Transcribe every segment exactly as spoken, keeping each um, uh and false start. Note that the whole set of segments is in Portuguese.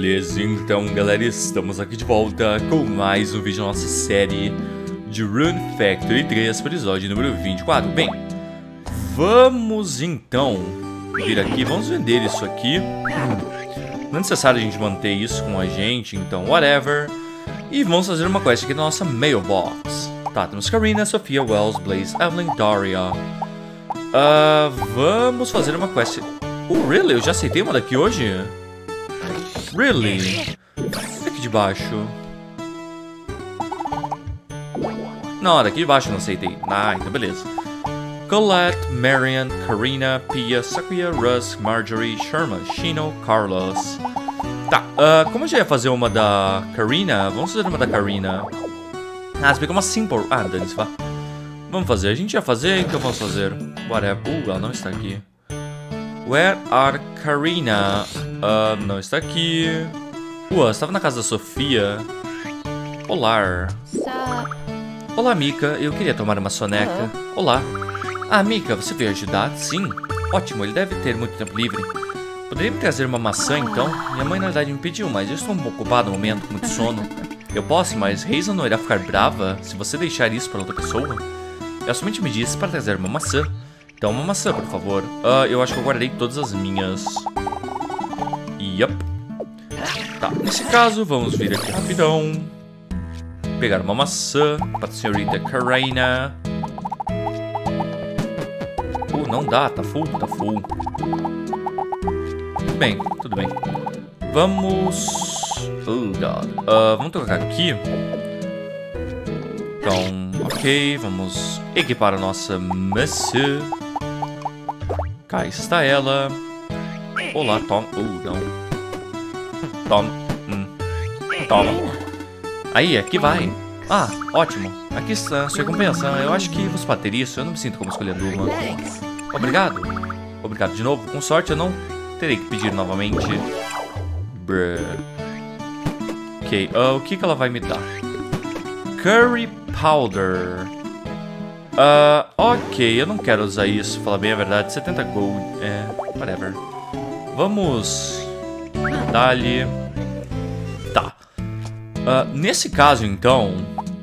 Beleza, então galera, estamos aqui de volta com mais um vídeo da nossa série de Rune Factory três, episódio número vinte e quatro. Bem, vamos então vir aqui, vamos vender isso aqui. Não é necessário a gente manter isso com a gente, então whatever. E vamos fazer uma quest aqui na nossa mailbox. Tá, temos Karina, Sofia, Wells, Blaze, Evelyn, Daria. Uh, vamos fazer uma quest. Oh, really? Eu já aceitei uma daqui hoje? Really? Daqui de baixo. Não, daqui de baixo eu não aceitei. Ah, então beleza. Colette, Marian, Karina, Pia, Sakuya, Rusk, Marjorie, Sherman, Shino, Carlos. Tá, uh, como eu já ia fazer uma da Karina, vamos fazer uma da Karina. Ah, você pegou uma simple. Ah, dane-se, vá. Vamos fazer, a gente ia fazer, então vamos fazer. Whatever. Uh, ela não está aqui. Where are Karina? Uh, não está aqui. Uh, ela estava na casa da Sofia. Olá. Olá, Mika. Eu queria tomar uma soneca. Olá. Ah, Mika, você veio ajudar? Sim. Ótimo, ele deve ter muito tempo livre. Poderia me trazer uma maçã, então? Minha mãe, na verdade, me pediu, mas eu estou um pouco ocupado no momento, com muito sono. Eu posso, mas Hazel não irá ficar brava se você deixar isso para outra pessoa? Ela somente me disse para trazer uma maçã. Então, uma maçã, por favor. Uh, eu acho que eu guardei todas as minhas. Yup. Tá, nesse caso, vamos vir aqui rapidão. Pegar uma maçã para a senhorita Karina. Uh, não dá, tá full, tá full. Tudo bem, tudo bem. Vamos... Oh, God. Uh, vamos trocar aqui. Então, ok, vamos equipar a nossa maçã. Cá está ela. Olá, Tom. Uh, não. Tom. Hum. Toma. Aí, aqui vai. Ah, ótimo. Aqui está a sua recompensa. Eu acho que você bater isso. Eu não me sinto como escolhendo uma. Obrigado. Obrigado de novo. Com sorte, eu não terei que pedir novamente. Bruh. Ok, uh, o que, que ela vai me dar? Curry Powder. Uh, ok, eu não quero usar isso, falar bem a verdade. setenta gold, é, whatever. Vamos dar-lhe. Tá. Uh, nesse caso, então.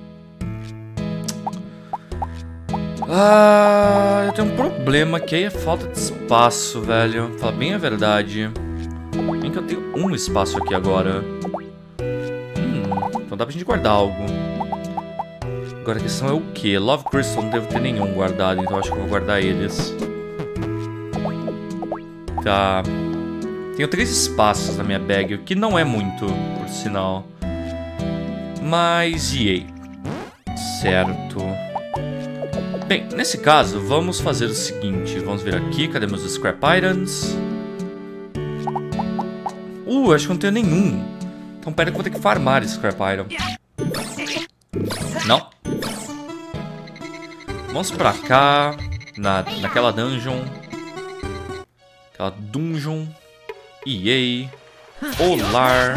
Ah, eu tenho um problema que aí é falta de espaço, velho. Falar bem a verdade. Bem que eu tenho um espaço aqui agora. Hum, então dá pra gente guardar algo. Agora a questão é o que? Love Crystal não devo ter nenhum guardado, então acho que eu vou guardar eles. Tá. Tenho três espaços na minha bag, o que não é muito, por sinal. Mas, e aí? Certo. Bem, nesse caso, vamos fazer o seguinte. Vamos vir aqui, cadê meus Scrap Items? Uh, acho que eu não tenho nenhum. Então pera que eu vou ter que farmar Scrap Item. Não. Vamos pra cá. Na, naquela dungeon. Aquela dungeon. E aí. Olá.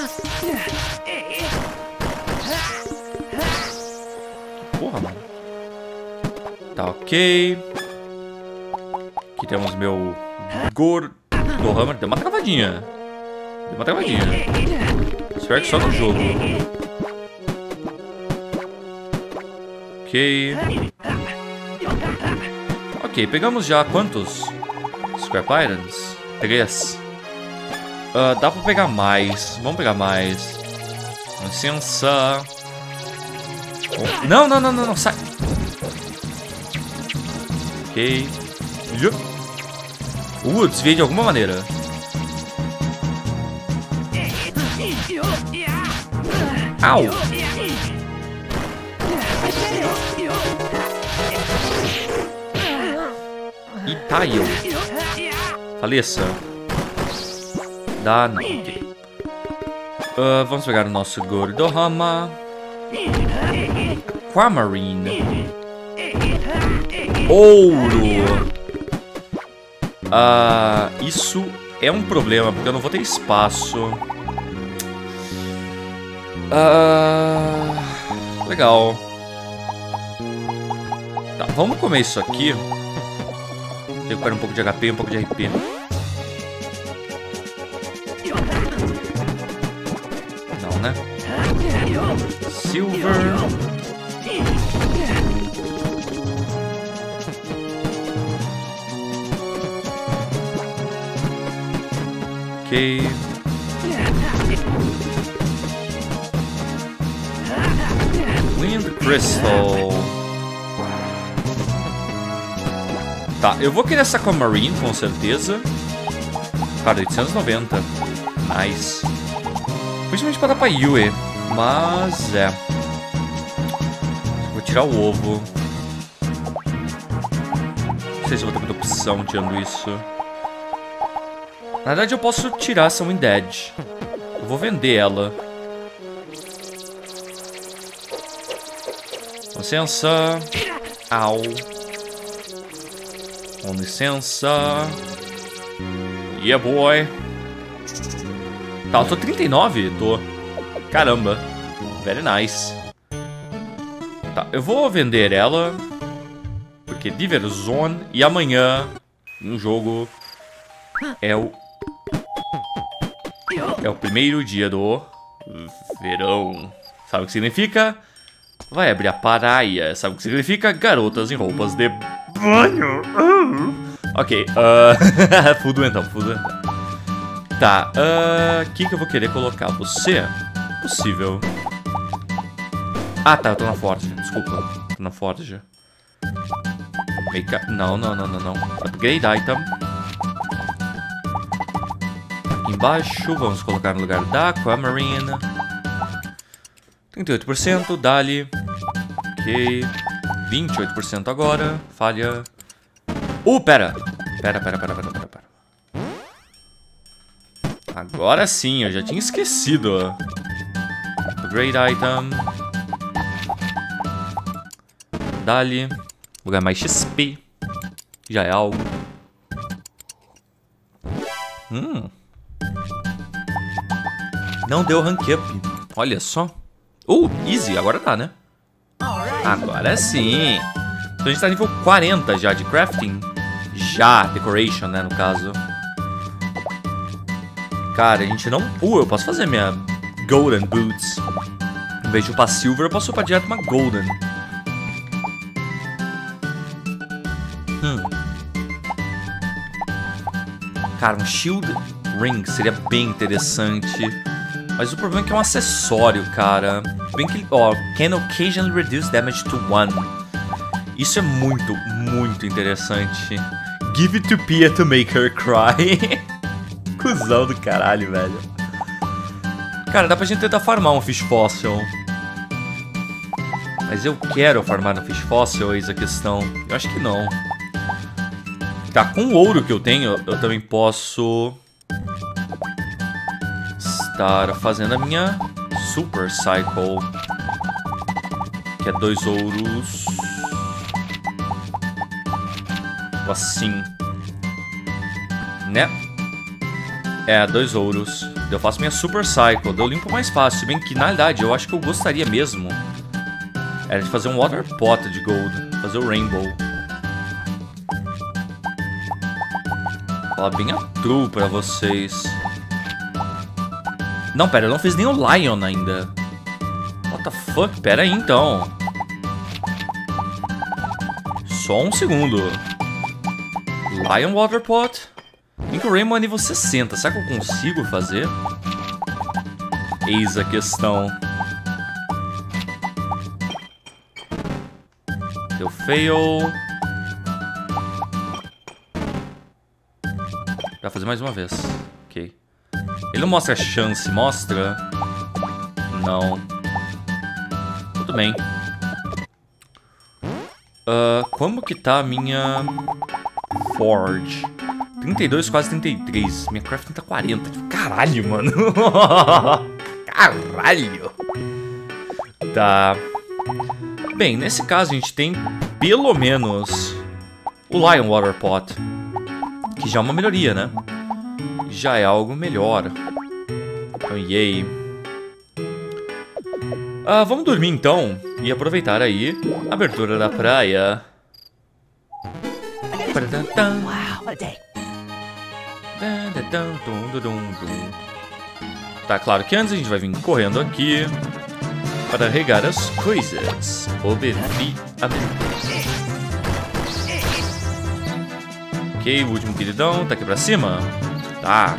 Que porra, mano. Tá ok. Aqui temos meu Gordohammer. Deu uma travadinha. Deu uma travadinha. Espero que só no jogo. Ok. Ok, pegamos já quantos Scrap Items? Três. Uh, dá pra pegar mais. Vamos pegar mais. Com licença. Oh. Não, não, não, não, não, sai. Ok. Uh, desviei de alguma maneira. Au! E tá eu. Faleça. Dá não. Okay. Uh, vamos pegar o nosso Gordohammer. Aquamarine. Ouro. Ah, uh, isso é um problema, porque eu não vou ter espaço. Ah, uh, legal. Tá, vamos comer isso aqui. Recupera um pouco de H P e um pouco de R P. né? Silver. Ok. Wind Crystal. Tá, eu vou querer essa Aquamarine, com certeza. Cara, oitocentos e noventa. Nice. Principalmente para dar pra Yue. Mas, é. Vou tirar o ovo. Não sei se eu vou ter muita opção tirando isso. Na verdade, eu posso tirar essa Undead. Eu vou vender ela. Com licença. Au. Com licença. Yeah, boy. Tá, eu tô trinta e nove? Tô. Caramba. Very nice. Tá, eu vou vender ela. Porque Diverzone. E amanhã, no jogo, é o... É o primeiro dia do verão. Sabe o que significa? Vai abrir a praia. Sabe o que significa? Garotas em roupas de banho. Ok, uh... fudo então, fudo então. Tá, o uh, que que eu vou querer colocar? Você? Possível. Ah, tá, eu tô na Forge. Desculpa, tô na Forge. Make up. Não, não, não, não, não. Upgrade item. Aqui embaixo, vamos colocar no lugar da Aquamarine. trinta e oito por cento, dali. Ok. vinte e oito por cento agora. Falha. Uh, pera. Pera, pera, pera, pera, pera, pera. Agora sim, eu já tinha esquecido. Upgrade item. Dali. Vou ganhar mais X P. Já é algo. Hum. Não deu rank up. Olha só. Uh, easy. Agora tá, né? Agora sim. Então a gente tá nível quarenta já de crafting. Já, decoration, né, no caso. Cara, a gente não... Uh, eu posso fazer minha Golden Boots. Em vez de upar Silver, eu posso upar direto uma Golden. Hum. Cara, um Shield Ring seria bem interessante. Mas o problema é que é um acessório, cara. Bem que... Ó, can occasionally reduce damage to one. Isso é muito, muito interessante. Give it to Pia to make her cry. Cusão do caralho, velho. Cara, dá pra gente tentar farmar um Fish Fossil. Mas eu quero farmar um Fish Fossil, eis a questão. Eu acho que não. Tá, com o ouro que eu tenho, eu também posso... estar fazendo a minha Super Cycle. Que é dois ouros. Assim. Né? É, dois ouros. Eu faço minha Super Cycle. Eu limpo mais fácil. Se bem que, na realidade, eu acho que eu gostaria mesmo era de fazer um Water Pot de Gold. Fazer o Rainbow. Falar bem a true pra vocês. Não, pera, eu não fiz nem o Lion ainda. What the fuck? Pera aí, então. Só um segundo. Lion Water Pot. Em que o Rainbow é nível sessenta. Será que eu consigo fazer? Eis a questão. Deu fail. Vai fazer mais uma vez. Ok. Ele não mostra a chance, mostra? Não. Tudo bem. Uh, como que tá a minha Forge? trinta e dois, quase trinta e três. Minha crafting tá quarenta. Caralho, mano. Caralho. Tá. Bem, nesse caso a gente tem pelo menos o Lion Water Pot. Que já é uma melhoria, né? Já é algo melhor. Então, yay. Ah, vamos dormir então. E aproveitar aí a abertura da praia. Wow, what a day. Tá claro que antes a gente vai vir correndo aqui para regar as coisas. Obviamente. Ok, o último queridão tá aqui pra cima. Tá.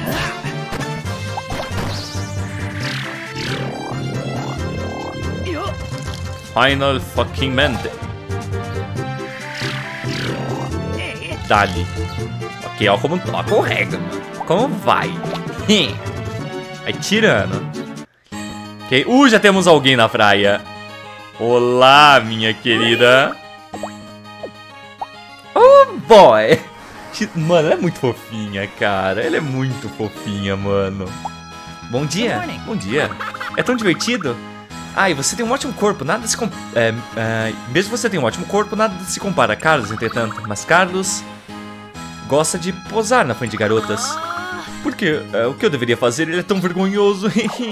Final fucking mente. Dali. Ok, ó como toca o rega. Como vai? Vai tirando. Ok, uh, já temos alguém na praia. Olá, minha querida. Oh, boy. Mano, ela é muito fofinha, cara. Ela é muito fofinha, mano. Bom dia. Bom dia. É tão divertido. Ah, e você tem um ótimo corpo, nada se... comp é, é, mesmo você tem um ótimo corpo, nada se compara a Carlos, entretanto. Mas Carlos gosta de posar na frente de garotas. Por quê? É, o que eu deveria fazer? Ele é tão vergonhoso.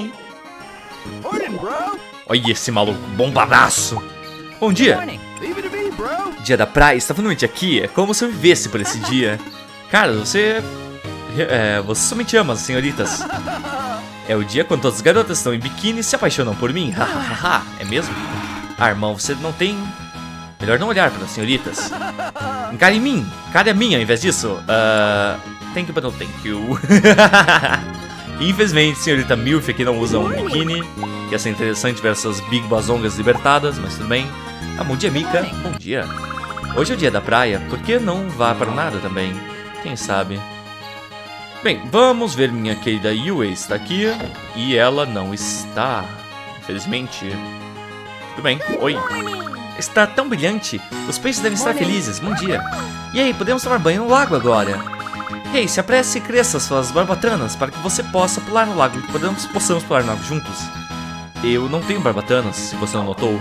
Olha esse maluco bombadaço. Bom dia. Dia da praia, está finalmente aqui. É como se eu vivesse por esse dia. Carlos, você... É, você somente ama as senhoritas. É o dia quando todas as garotas estão em biquíni e se apaixonam por mim. Hahaha, é mesmo? Ah, irmão, você não tem... Melhor não olhar para as senhoritas. Encare em mim, encare a mim ao invés disso. Uh, thank you, but no thank you. Infelizmente, senhorita Milf aqui não usa um biquíni. Ia ser interessante ver essas big bazongas libertadas, mas tudo bem. Ah, bom dia, Mika. Bom dia. Hoje é o dia da praia, por que não vá para nada também? Quem sabe? Bem, vamos ver minha querida Yue está aqui e ela não está, infelizmente. Tudo bem, oi. Está tão brilhante, os peixes devem estar felizes, bom dia. E aí, podemos tomar banho no lago agora. Ei, se apresse e cresça suas barbatanas para que você possa pular no lago. Podemos, possamos pular no lago juntos. Eu não tenho barbatanas, se você não notou.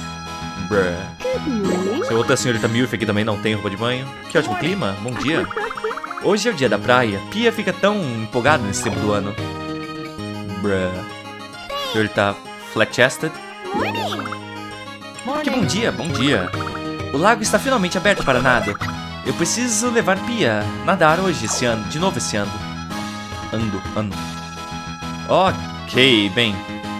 Bruh. Se outra senhorita Milf aqui também não tem roupa de banho. Que ótimo clima, bom dia. Hoje é o dia da praia. Pia fica tão empolgada nesse tempo do ano. Bruh. Senhorita Flat-Chested. Que bom dia, bom dia. O lago está finalmente aberto para nada. Eu preciso levar Pia nadar hoje, esse ano. De novo esse ano. Ando, ando. Ok, bem.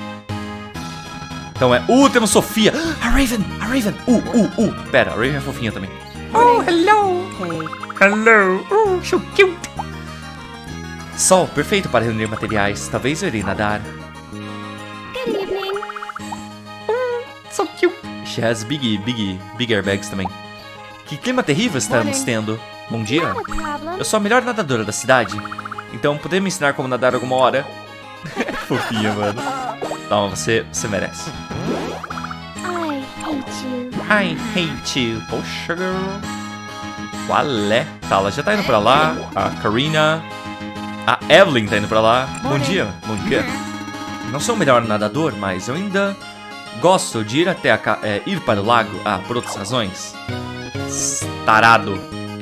Então é... Uh, temos Sofia. A Raven, a Raven. Uh, uh, uh. Pera, a Raven é fofinha também. Oh, hello. Hello. Oh, so cute. Sol, perfeito para reunir materiais. Talvez eu irei nadar. Good evening. Oh, so cute. She has big, big, big airbags também. Que clima terrível estamos tendo. Bom dia. Eu sou a melhor nadadora da cidade. Então, poder me ensinar como nadar alguma hora? Fofinha, mano. Não, você, você merece. I hate you. I hate you. Poxa, girl. Qual é? Tá, ela já tá indo pra lá. A Karina. A Evelyn tá indo pra lá. Bom dia. Bom dia. Não sou o melhor nadador, mas eu ainda gosto de ir até a ca... é, ir para o lago. Ah, por outras razões. Tarado.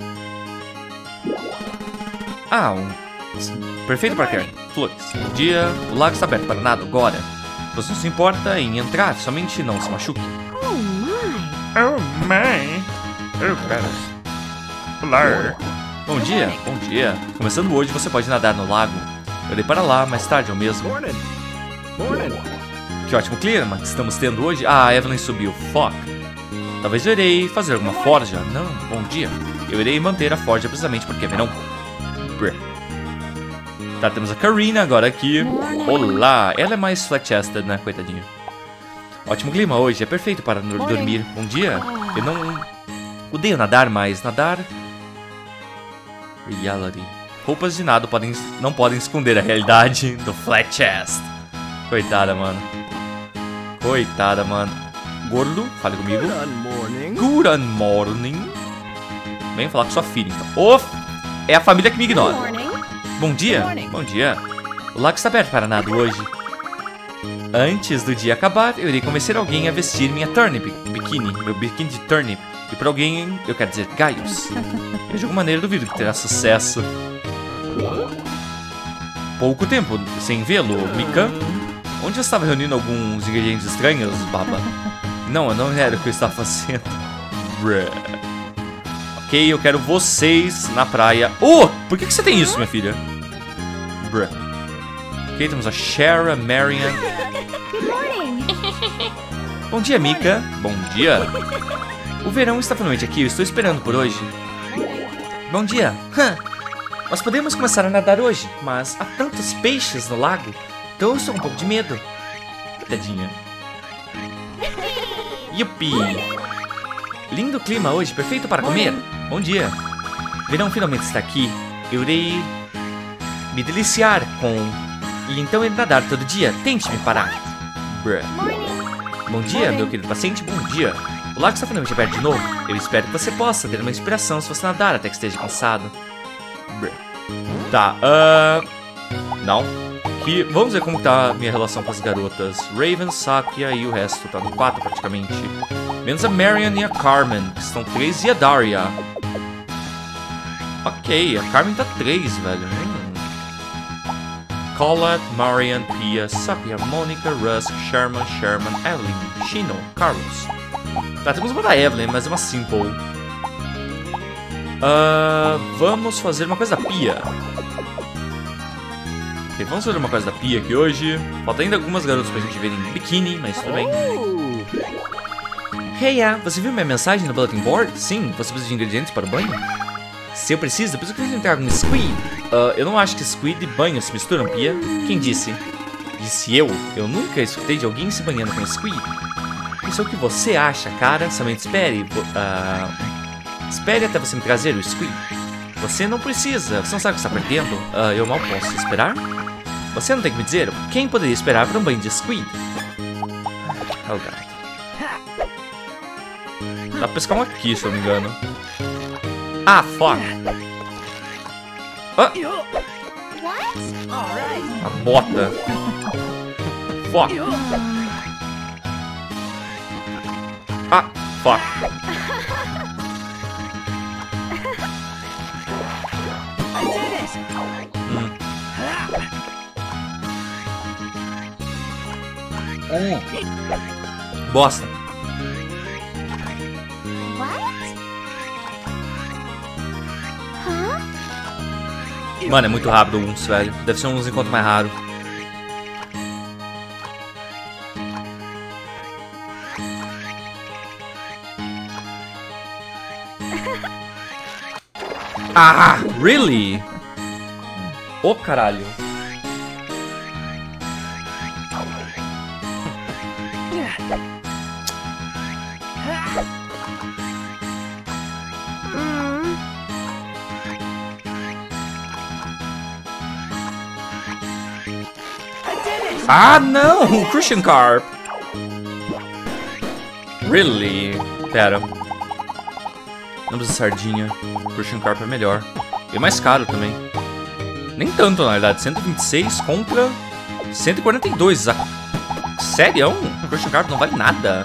Ah, um... Perfeito para Karen. Flores. Bom dia. O lago está aberto para nada agora. Você não se importa em entrar, somente não se machuque. Oh my. Oh my. Oh, cara. Olá. Bom dia. Bom dia. Começando hoje, você pode nadar no lago. Eu irei para lá mais tarde, eu mesmo. Que ótimo clima que estamos tendo hoje. Ah, a Evelyn subiu. Fuck. Talvez eu irei fazer alguma forja. Não, bom dia. Eu irei manter a forja precisamente porque verão. Tá, temos a Karina agora aqui. Olá. Ela é mais flat-chested, né, coitadinha. Ótimo clima hoje. É perfeito para dormir. Bom dia. Eu não... odeio nadar, mas nadar... Reality. Roupas de nado podem, não podem esconder a realidade do flat chest. Coitada, mano. Coitada, mano. Gordo, fale comigo. Good morning. Good morning. Vem falar com sua filha, então. Oh, é a família que me ignora. Bom dia. Bom dia. O lago está aberto para nada hoje. Antes do dia acabar, eu irei convencer alguém a vestir minha turnip biquíni. Meu biquíni de turnip. E para alguém, eu quero dizer gaios. Eu de alguma maneira duvido que terá sucesso. Pouco tempo sem vê-lo, Mika. Onde eu estava reunindo alguns ingredientes estranhos, baba? Não, não era o que eu estava fazendo. Bruh. Ok, eu quero vocês na praia. Oh, por que, que você tem isso, minha filha? Bruh. Ok, temos a Cher, a Marian. Good morning. Bom dia, Mika. Bom dia. O verão está finalmente aqui, eu estou esperando por hoje. Bom dia. Hã. Nós podemos começar a nadar hoje, mas há tantos peixes no lago, então eu estou com um pouco de medo. Tadinha. Yupi. Lindo clima hoje, perfeito para comer. Bom dia. Verão finalmente está aqui. Eu irei me deliciar com... E então ir nadar todo dia. Tente me parar. Bruh. Bom dia, meu querido paciente. Bom dia. O lago está finalmente aberto de novo. Eu espero que você possa ter uma inspiração se você nadar até que esteja cansado. Bruh. Tá, uh... não. Que... Vamos ver como tá a minha relação com as garotas. Raven, Sakia e o resto. Tá no quatro praticamente. Menos a Marian e a Carmen, que estão três, e a Daria. Ok, a Carmen tá três, velho. Hum. Colette, Marian, Pia, Sakia, Monica, Rusk, Sherman, Sherman, Evelyn, Shino, Carlos. Tá, temos uma da Evelyn, mas é uma simple. Uh, vamos fazer uma coisa da Pia. Ok, vamos fazer uma coisa da Pia aqui hoje. Falta ainda algumas garotas pra gente ver em biquíni, mas tudo bem. Hey, ah, você viu minha mensagem no bulletin board? Sim, você precisa de ingredientes para o banho? Se eu preciso, depois eu preciso entrar com squid. Uh, eu não acho que squid e banho se misturam, Pia. Quem disse? Disse eu. Eu nunca escutei de alguém se banhando com squid. Isso é o que você acha, cara. Somente espere. Uh, espere até você me trazer o squid. Você não precisa. Você não sabe o que está perdendo? Uh, eu mal posso esperar? Você não tem que me dizer quem poderia esperar para um banho de squid. Oh, God. Dá pra pescar um aqui, se eu não me engano. Ah, fuck. Ah. A bota. Fuck. Ah, fuck. Hum. Bosta. Mano, é muito rápido uns, velho. Deve ser um dos encontros mais raros. Ah, really? Ô, oh, caralho. Ah, não! Christian Carp! Really? Pera. Não precisa de sardinha. Christian Carp é melhor. E mais caro também. Nem tanto, na verdade. cento e vinte e seis contra cento e quarenta e dois. Sério? Christian Carp não vale nada.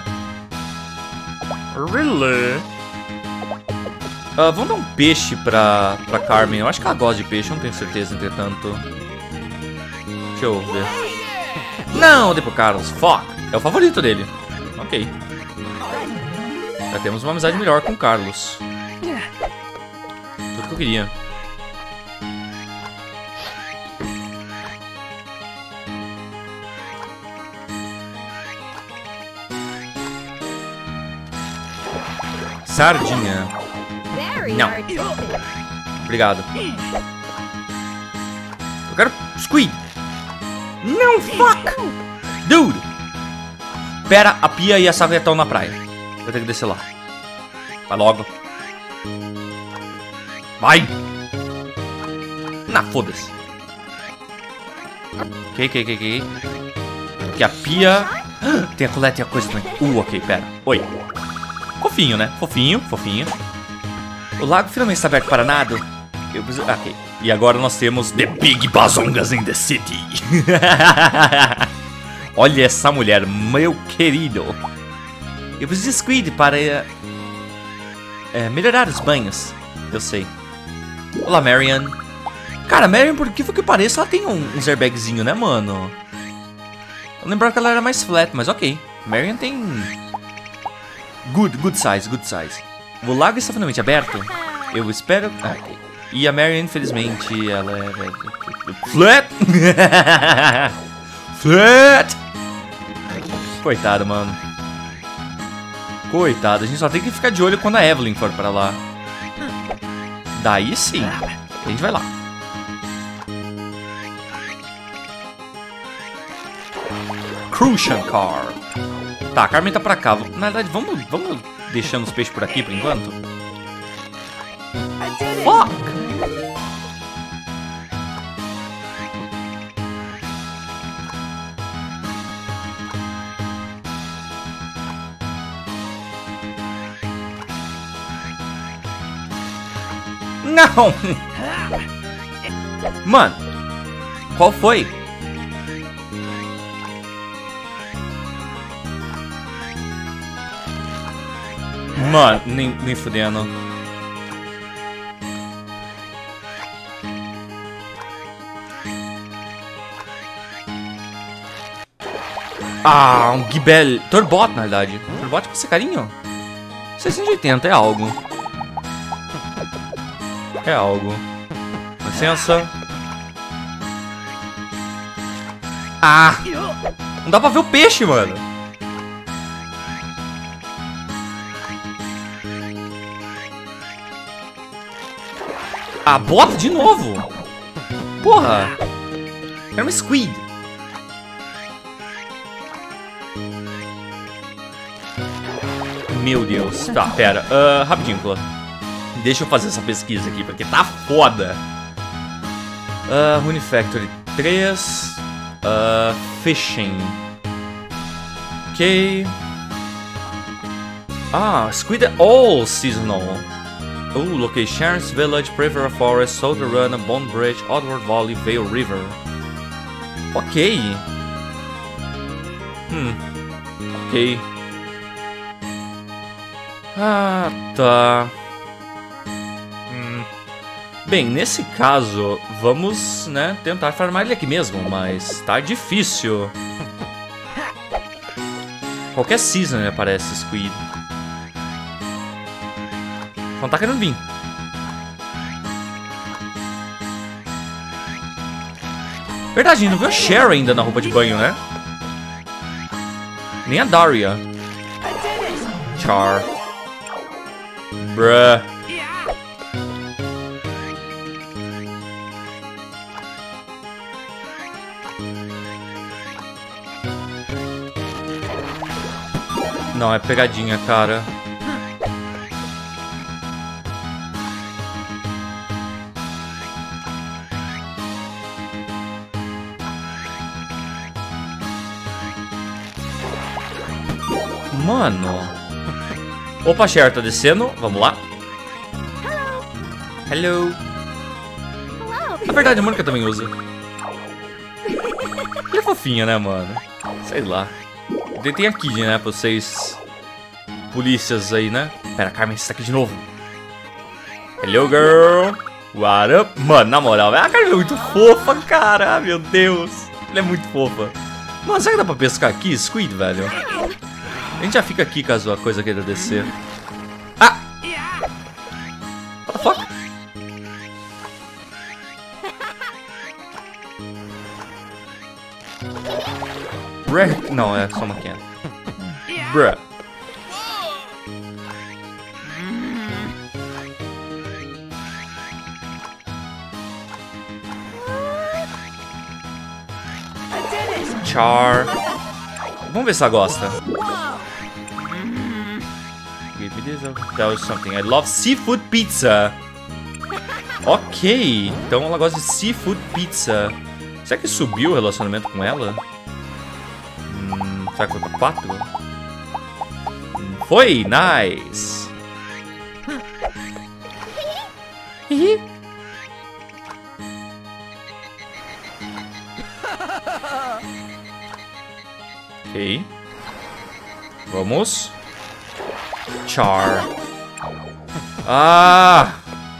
Really? Uh, vamos dar um peixe pra, pra Carmen. Eu acho que ela gosta de peixe, eu não tenho certeza, entretanto. Deixa eu ver. Não, dei pro Carlos. Fuck. É o favorito dele. Ok. Já temos uma amizade melhor com o Carlos. Tudo que eu queria. Sardinha. Não. Obrigado. Eu quero squid. Não, fuck! Dude! Pera, a Pia e a Sakia estão na praia. Vou ter que descer lá. Vai logo. Vai! Na, foda-se. Ok, ok, ok, ok. Aqui a Pia. Tem a Colette e a coisa também. Uh, ok, pera. Oi. Fofinho, né? Fofinho, fofinho. O lago finalmente está aberto para nada. Eu preciso... Ok. E agora nós temos The Big Bazongas in the City. Olha essa mulher, meu querido. Eu preciso de squid para é, melhorar os banhos. Eu sei. Olá, Marian. Cara, Marian, por que foi que pareça, ela tem um, uns airbagzinho, né, mano? Eu lembrava que ela era mais flat, mas ok. Marian tem... Good, good size, good size. O lago está finalmente aberto. Eu espero... Ah, ok. E a Marion, infelizmente, ela é... Flat! Flat! Coitada, mano. Coitada, a gente só tem que ficar de olho quando a Evelyn for pra lá. Daí sim, a gente vai lá. Crucian Car. Tá, a Carmen tá pra cá. Na verdade, vamos, vamos deixando os peixes por aqui por enquanto. Fuck! Não! Mano, qual foi? Mano, nem, nem fudendo. Ah, um Gibel. Torbot, na verdade. Torbot com esse carinho? seiscentos e oitenta é algo. É algo. Licença. Ah! Não dá pra ver o peixe, mano. Ah, bota de novo. Porra. Era um squid. Meu Deus. Tá, pera. Uh, rapidinho, Clô. Deixa eu fazer essa pesquisa aqui, porque tá foda. Uh, Rune Factory três. Uh, fishing. Ok. Ah, squid é all seasonal. Oh, locations, village, Privera Forest, Soldier Run, Bone Bridge, Outward Valley, Vale River. Ok. Hum. Ok. Ah, tá. Hum. Bem, nesse caso, vamos, né, tentar farmar ele aqui mesmo, mas tá difícil. Qualquer season me aparece squid. Não tá querendo vir. Verdade, a gente não viu a Cher ainda na roupa de banho, né? Nem a Daria. Char. Bruh. Não, é pegadinha, cara. Mano. Opa, Cher tá descendo. Vamos lá. Hello. Hello. Na verdade, a Mônica também usa. E é fofinha, né, mano? Sei lá. Tem a Kid, né, pra vocês polícias aí, né? Pera, Carmen, você tá aqui de novo. Hello, girl. What up? Mano, na moral, a Carmen é muito fofa, cara. Meu Deus. Ela é muito fofa. Mano, será que dá pra pescar aqui? Squid, velho. A gente já fica aqui caso a coisa queira descer. Ah! What the fuck? Bruh. Não, é só uma can. Bruh. Char. Vamos ver se ela gosta. Give me this. Tell you something. I love seafood pizza. Ok. Então ela gosta de seafood pizza. Será que subiu o relacionamento com ela? Hum, será que foi pra quatro? Hum, foi! Nice! Ok. Vamos. Char. Ah!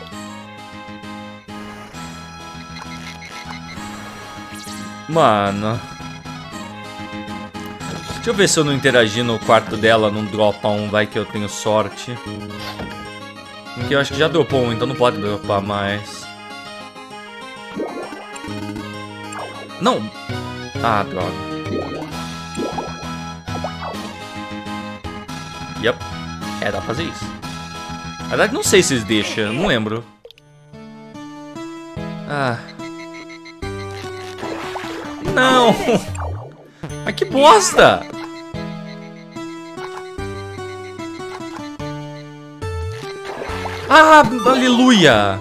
Mano. Deixa eu ver se eu não interagir no quarto dela, não dropa um, vai que eu tenho sorte. Porque eu acho que já dropou um, então não pode dropar mais. Não! Ah, droga. Yep. É, dá pra fazer isso. Na verdade, não sei se eles deixam, não lembro. Ah. Não! Mas que bosta! Ah, aleluia!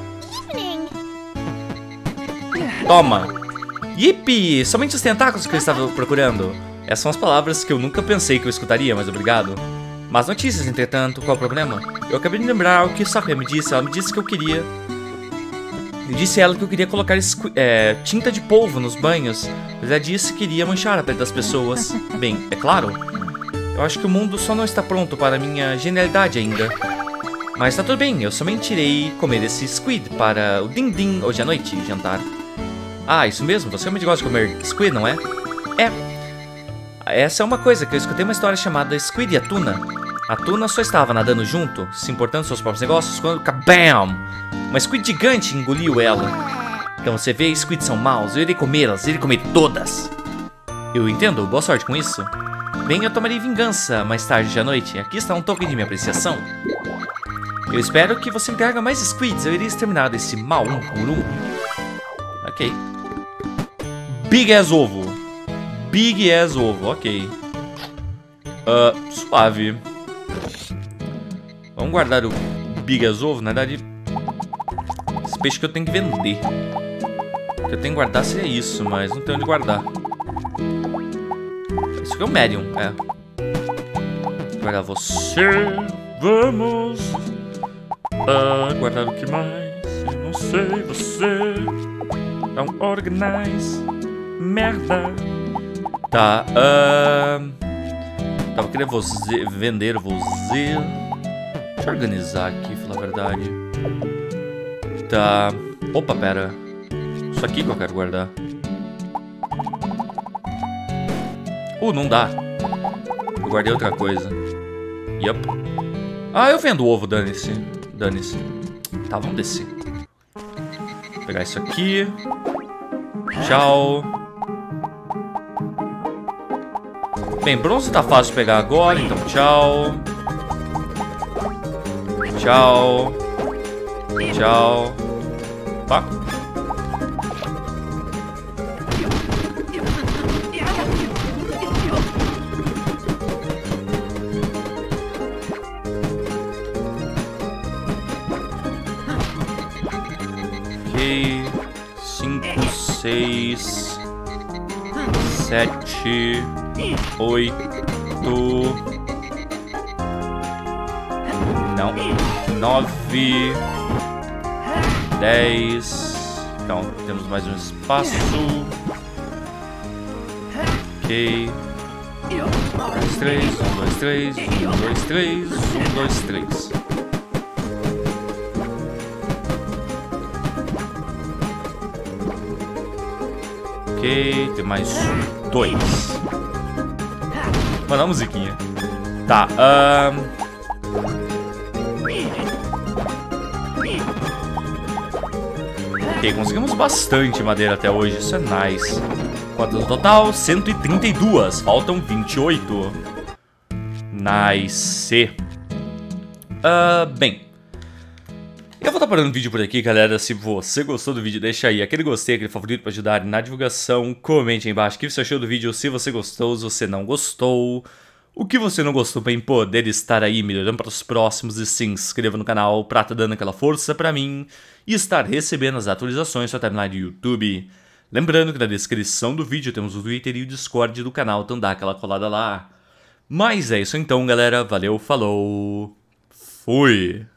Toma! Yippee! Somente os tentáculos que eu estava procurando. Essas são as palavras que eu nunca pensei que eu escutaria, mas obrigado. Mas notícias, entretanto, qual o problema? Eu acabei de lembrar o que Sakura me disse. Ela me disse que eu queria... Eu disse a ela que eu queria colocar é, tinta de polvo nos banhos, mas ela disse que queria manchar a pele das pessoas. Bem, é claro. Eu acho que o mundo só não está pronto para a minha genialidade ainda. Mas tá tudo bem, eu somente irei comer esse squid para o Din Din hoje à noite, jantar. Ah, isso mesmo? Você realmente gosta de comer squid, não é? É. Essa é uma coisa que eu escutei uma história chamada Squid e a Tuna. A Tuna só estava nadando junto, se importando com seus próprios negócios, quando kabam! Uma squid gigante engoliu ela. Então você vê, squids são maus, eu irei comê-las, eu irei comer todas. Eu entendo, boa sorte com isso. Bem, eu tomarei vingança mais tarde à noite. Aqui está um token de minha apreciação. Eu espero que você me traga mais squids, eu irei exterminar desse mal um por um. Ok. Big ass ovo. Big ass ovo, ok. Uh, suave. Vamos guardar o Big ass ovo, na verdade... Esse peixe que eu tenho que vender. O que eu tenho que guardar seria isso, mas não tenho onde guardar. Isso aqui é o medium, é. Vou guardar você. Vamos. Ah, guardar o que mais? Eu não sei, você. Não organize. Merda. Tá, ahn... Uh, tava querendo você, vender você. Deixa eu organizar aqui, falar a verdade. Tá... Opa, pera. Isso aqui que eu quero guardar. Uh, não dá. Eu guardei outra coisa. Yup. Ah, eu vendo o ovo, dane-se. Dane-se. Tá, vamos descer. Vou pegar isso aqui. Tchau. Bem, bronze tá fácil de pegar agora, então tchau. Tchau. Tchau. Tá. Ok. Cinco, seis, sete, oito. Não. Nove. Dez. Então, temos mais um espaço. Ok. Um, dois, três. Um, dois, três. Um, dois, três. Um, dois, três. Ok. Tem mais um. Dois. Mano, a musiquinha. Tá. Ahn. Um... Ok, conseguimos bastante madeira até hoje, isso é nice. Quanto no total? cento e trinta e duas, faltam vinte e oito. Nice. Uh, bem, eu vou estar parando o vídeo por aqui, galera. Se você gostou do vídeo, deixa aí aquele gostei, aquele favorito para ajudar na divulgação. Comente aí embaixo o que você achou do vídeo, se você gostou, se você não gostou. O que você não gostou para poder estar aí melhorando para os próximos, e se inscreva no canal para estar dando aquela força para mim e estar recebendo as atualizações da timeline do YouTube. Lembrando que na descrição do vídeo temos o Twitter e o Discord do canal, então dá aquela colada lá. Mas é isso então, galera. Valeu, falou, fui!